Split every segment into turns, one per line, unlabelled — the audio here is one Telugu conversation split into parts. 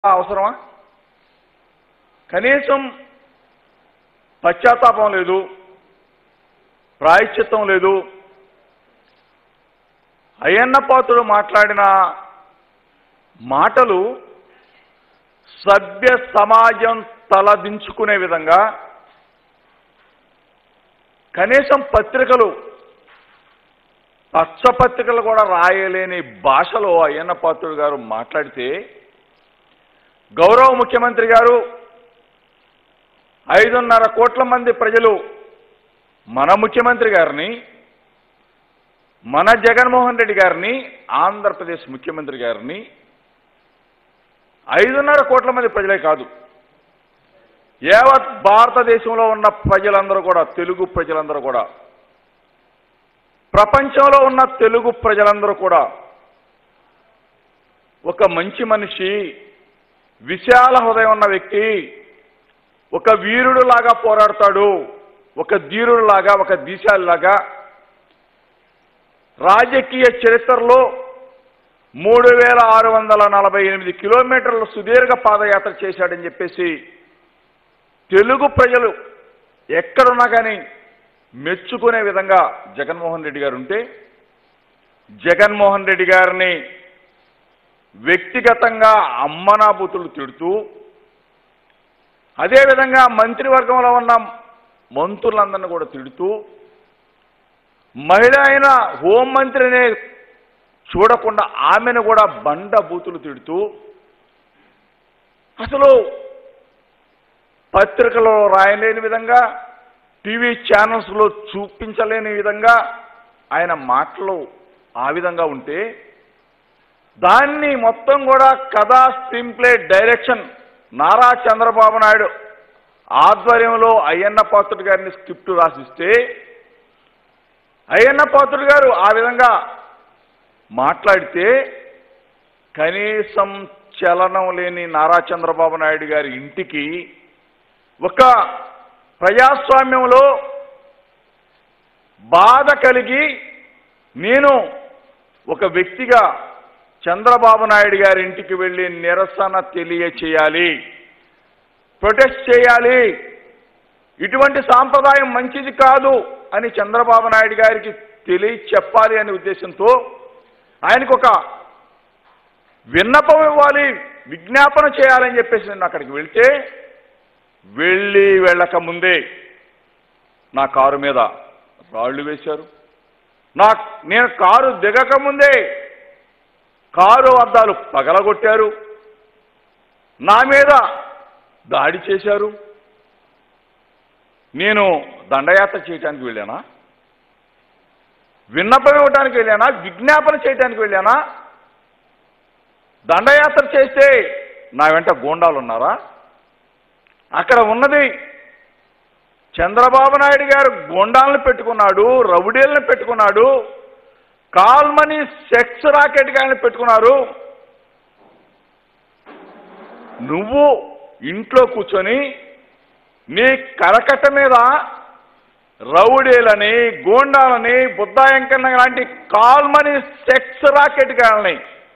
అవసరమా? కనీసం పశ్చాత్తాపం లేదు, ప్రాయశ్చిత్తం లేదు. అయ్యన్న పాత్రుడు మాట్లాడిన మాటలు సభ్య సమాజం తలదించుకునే విధంగా, కనీసం పత్రికలు పచ్చపత్రికలు కూడా రాయలేని భాషలో అయ్యన్న పాత్రుడు గారు మాట్లాడితే, గౌరవ ముఖ్యమంత్రి గారు 5.5 కోట్ల మంది ప్రజలు మన ముఖ్యమంత్రి గారిని, మన జగన్మోహన్ రెడ్డి గారిని, ఆంధ్రప్రదేశ్ ముఖ్యమంత్రి గారిని 5.5 కోట్ల మంది ప్రజలే కాదు, యావత్ భారతదేశంలో ఉన్న ప్రజలందరూ కూడా, తెలుగు ప్రజలందరూ కూడా, ప్రపంచంలో ఉన్న తెలుగు ప్రజలందరూ కూడా ఒక మంచి మనిషి, విశాల హృదయం ఉన్న వ్యక్తి, ఒక వీరుడులాగా పోరాడతాడు, ఒక ధీరుడులాగా, ఒక దీశాలిలాగా రాజకీయ చరిత్రలో 3648 కిలోమీటర్ల సుదీర్ఘ పాదయాత్ర చేశాడని చెప్పేసి తెలుగు ప్రజలు ఎక్కడున్నా కానీ మెచ్చుకునే విధంగా జగన్మోహన్ రెడ్డి గారు ఉంటే, జగన్మోహన్ రెడ్డి గారిని వ్యక్తిగతంగా అమ్మనాబూతులు తిడుతూ, అదేవిధంగా మంత్రివర్గంలో ఉన్న మంత్రులందరినీ కూడా తిడుతూ, మహిళ అయిన హోంమంత్రినే చూడకుండా ఆమెను కూడా బండ బూతులు తిడుతూ, అసలు పత్రికలో రాయలేని విధంగా, టీవీ ఛానల్స్లో చూపించలేని విధంగా ఆయన మాటలు ఆ విధంగా ఉంటే, దాన్ని మొత్తం కూడా కథా screenplay direction Nara Chandrababu Naidu ఆధ్వర్యంలో అయ్యన్న పాత్రుడు గారిని స్క్రిప్ట్ రాసిస్తే, అయ్యన్న పాత్రుడు గారు ఆ విధంగా మాట్లాడితే, కనీసం చలనం లేని నారా చంద్రబాబు నాయుడు గారి ఇంటికి ఒక ప్రజాస్వామ్యంలో బాధ కలిగి, నేను ఒక వ్యక్తిగా చంద్రబాబు నాయుడు గారి ఇంటికి వెళ్ళి నిరసన తెలియచేయాలి, ప్రొటెస్ట్ చేయాలి, ఇటువంటి సాంప్రదాయం మంచిది కాదు అని చంద్రబాబు నాయుడు గారికి చెప్పాలి అనే ఉద్దేశంతో ఆయనకు ఒక విన్నపం ఇవ్వాలి, విజ్ఞాపన చేయాలని చెప్పేసి నేను అక్కడికి వెళ్తే, వెళ్ళక ముందే నా కారు మీద రాళ్లు వేశారు. నేను కారు దిగక ముందే కారు అద్దాలు పగలగొట్టారు, నా మీద దాడి చేశారు. నేను దండయాత్ర చేయడానికి వెళ్ళానా? విన్నపం ఇవ్వడానికి వెళ్ళానా? విజ్ఞాపన చేయడానికి వెళ్ళానా? దండయాత్ర చేస్తే నా వెంట గూండాలు ఉన్నారా? అక్కడ ఉన్నది చంద్రబాబు నాయుడు గారు గూండాలను పెట్టుకున్నాడు, రౌడీలను పెట్టుకున్నాడు, కాల్మనీ సెక్స్ రాకెట్ గాని పెట్టుకున్నారు. నువ్వు ఇంట్లో కూర్చొని నీ కరకట్ట మీద రౌడీలని, గూండాలని, బుద్ధాయంకన్న లాంటి కాల్మనీ సెక్స్ రాకెట్ గాలని,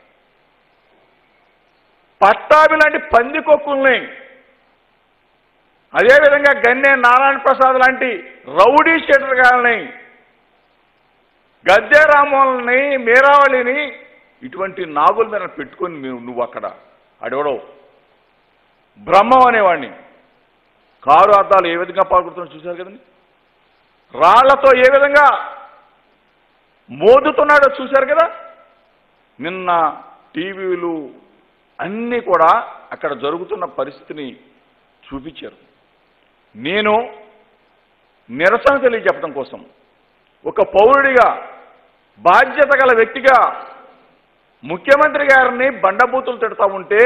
పట్టాభి లాంటి పందికొక్కుల్ని, అదేవిధంగా గన్నె నారాయణ ప్రసాద్ లాంటి రౌడీ షీటర్ గాలని, గద్దె రామోహన్ని, మీరావళిని, ఇటువంటి నాగుల మీద పెట్టుకొని నువ్వు అక్కడ అడవడవు బ్రహ్మం అనేవాడిని కారు అద్దాలు ఏ విధంగా పాల్గొడుతున్నా చూశారు కదండి, రాళ్లతో ఏ విధంగా మోదుతున్నాడో చూశారు కదా. నిన్న టీవీలు అన్నీ కూడా అక్కడ జరుగుతున్న పరిస్థితిని చూపించారు. నేను నిరసన తెలియజెప్పడం కోసం, ఒక పౌరుడిగా, బాధ్యత గల వ్యక్తిగా ముఖ్యమంత్రి గారిని బండబూతులు తిడతా ఉంటే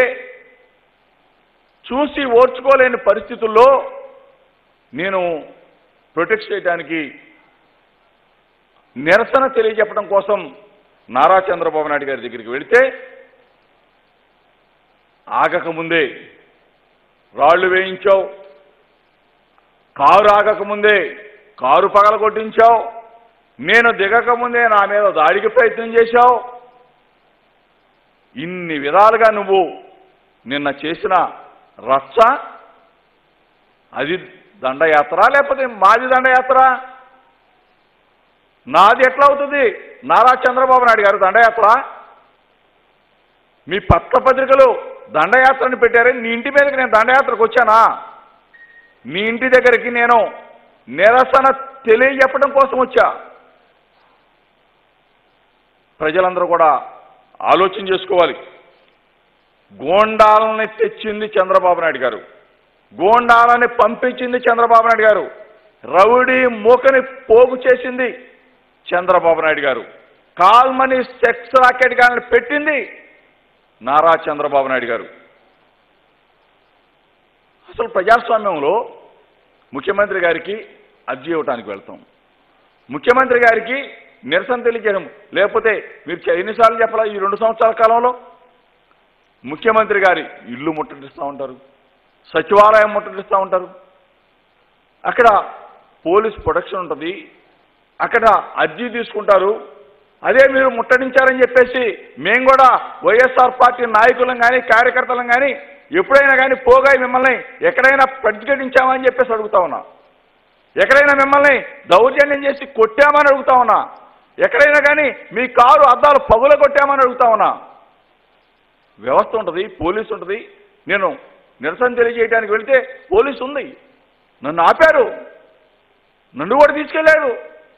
చూసి ఓర్చుకోలేని పరిస్థితుల్లో నేను ప్రొటెక్ట్ చేయడానికి, నిరసన తెలియజెప్పడం కోసం నారా చంద్రబాబు నాయుడు గారి దగ్గరికి వెళితే, ఆగకముందే రాళ్లు వేయించావు, కారు ఆగకముందే కారు పగలగొట్టించావు, నేను దిగకముందే నా మీద దాడికి ప్రయత్నం చేశావు. ఇన్ని విధాలుగా నువ్వు నిన్న చేసిన రచ్చ అది దండయాత్ర లేకపోతే మాది దండయాత్ర? నాది ఎట్లా అవుతుంది? నారా చంద్రబాబు నాయుడు గారు దండయాత్ర? మీ పత్రపత్రికలు దండయాత్రని పెట్టారే, నీ ఇంటి మీదకి నేను దండయాత్రకు వచ్చానా? నీ ఇంటి దగ్గరికి నేను నిరసన తెలియజెప్పడం కోసం వచ్చా. ప్రజలందరూ కూడా ఆలోచన చేసుకోవాలి. గోండాలని తెచ్చింది చంద్రబాబు నాయుడు గారు, గోండాలని పంపించింది చంద్రబాబు నాయుడు గారు, రౌడీ మూకని పోగు చేసింది చంద్రబాబు నాయుడు గారు, కాల్మనీ సెక్స్ రాకెట్ గారిని పెట్టింది నారా చంద్రబాబు నాయుడు గారు. అసలు ప్రజాస్వామ్యంలో ముఖ్యమంత్రి గారికి అర్జీ ఇవ్వడానికి వెళ్తాం, ముఖ్యమంత్రి గారికి నిరసన తెలియజేయడం, లేకపోతే మీరు ఎన్నిసార్లు చెప్పాలా ఈ 2 సంవత్సరాల కాలంలో? ముఖ్యమంత్రి గారి ఇల్లు ముట్టడిస్తూ ఉంటారు, సచివాలయం ముట్టడిస్తూ ఉంటారు, అక్కడ పోలీస్ ప్రొటెక్షన్ ఉంటుంది, అక్కడ అర్జీ తీసుకుంటారు. అదే మీరు ముట్టడించారని చెప్పేసి మేము కూడా వైఎస్ఆర్ పార్టీ నాయకులం కానీ కార్యకర్తలం కానీ ఎప్పుడైనా కానీ పోగా మిమ్మల్ని ఎక్కడైనా ప్రతిఘటించామని చెప్పేసి అడుగుతా ఉన్నా, ఎక్కడైనా మిమ్మల్ని దౌర్జన్యం చేసి కొట్టామని అడుగుతా ఉన్నా, ఎక్కడైనా కానీ మీ కారు అద్దాలు పగుల కొట్టామని అడుగుతా ఉన్నా. వ్యవస్థ ఉంటుంది, పోలీసు ఉంటుంది. నేను నిరసన తెలియజేయడానికి వెళితే పోలీసు ఉంది, నన్ను ఆపారు, నన్ను కూడా తీసుకెళ్లారు,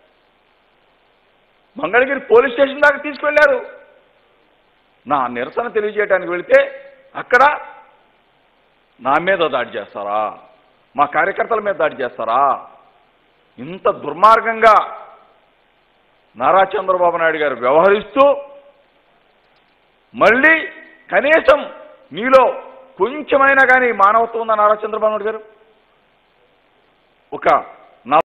మంగళగిరి పోలీస్ స్టేషన్ దాకా తీసుకెళ్లారు. నా నిరసన తెలియజేయడానికి వెళితే అక్కడ నా మీద దాడి చేస్తారా, మా కార్యకర్తల మీద దాడి చేస్తారా? ఇంత దుర్మార్గంగా నారా చంద్రబాబు నాయుడు గారు వ్యవహరిస్తూ మళ్ళీ కనీసం నీలో కొంచెమైనా కానీ మానవత్వం ఉందా నారా చంద్రబాబు నాయుడు గారు? ఒక